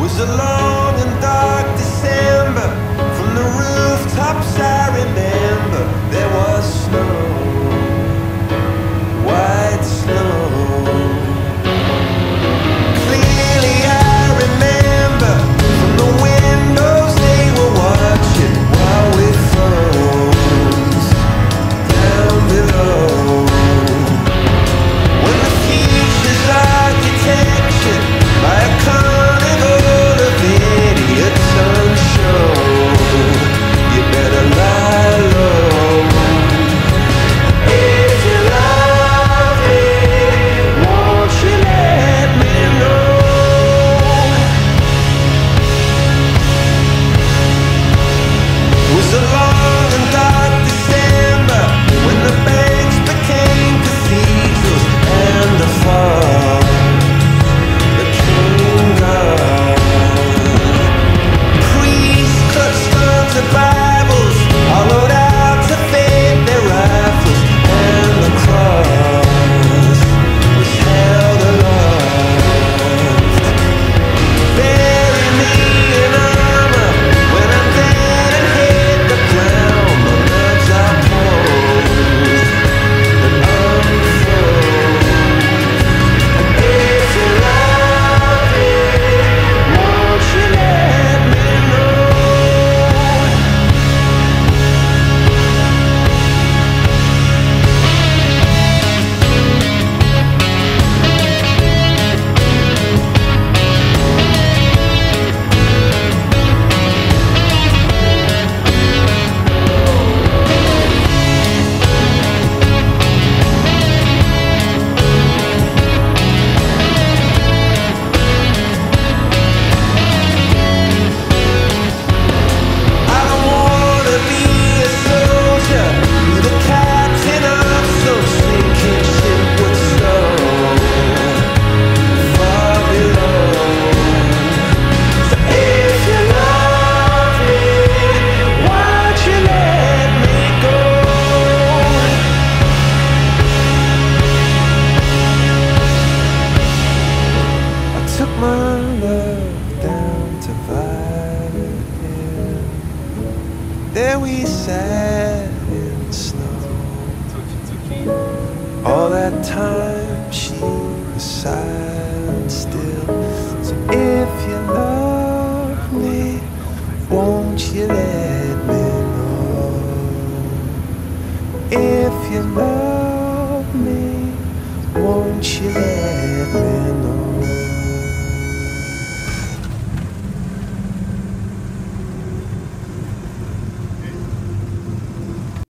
was a long and dark December. From the rooftops I remember there was snow, white snow. Clearly I remember from the windows they were watching while we froze down below. When the future's architecture by a carnival of idiots unshown, you better lie low. If you love me, won't you let me know? It was a long and dark December when the banks became cathedrals and the fog became gone. Priests clutched onto Bibles, hollowed out to fade their rifles, and the cross was held aloft. Bury me in armor when I'm dead and hit the ground. The nerves are posed and unfroze. If you love me, won't you let me know? I don't wanna be a soldier, be the captain of some sinking ship with snow far below. So if you love me, why'd you let me go? I took my love down to Violet Hill. There we sat in the snow. All that time she was silent.